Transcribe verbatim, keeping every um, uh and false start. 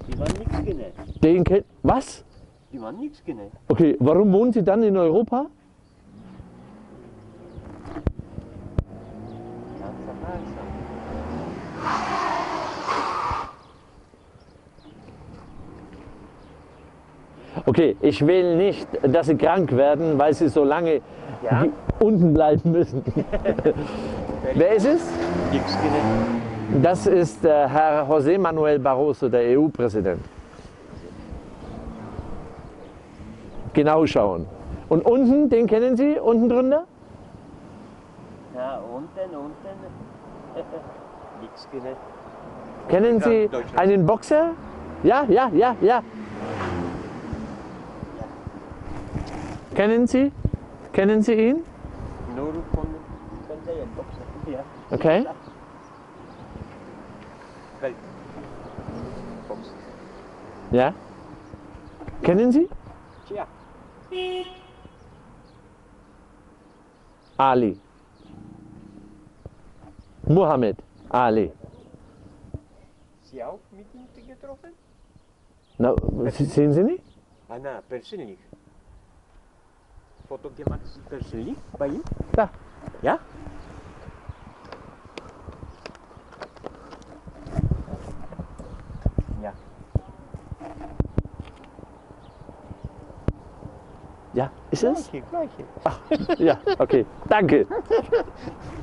Die waren nichts genäht. Den kennt. Was? Die waren nichts genäht. Okay, warum wohnen Sie dann in Europa? Langsam, langsam. Okay, ich will nicht, dass Sie krank werden, weil Sie so lange Ja? unten bleiben müssen. Wer ist es? Nichts genäht. Das ist äh, Herr José Manuel Barroso, der E U-Präsident. Genau schauen. Und unten, den kennen Sie? Unten drunter? Ja, unten, unten. Nichts genäht. Kennen Sie Deutschland. einen Boxer? Ja, ja, ja, ja. Kennen Sie? Kennen Sie ihn? Nur von von der Boxer. Ja. Okay. Welt. Boxer. Ja. Kennen Sie? Tja. Ali. Muhammad Ali. Sie auch mit ihm getroffen? Na, sehen Sie nicht? Ah, na, persönlich. Foto gemacht persönlich bei ihm? Da. Ja? Ja. Ja, ist es? Gleiche, gleiche. Ach, ja, okay. Danke.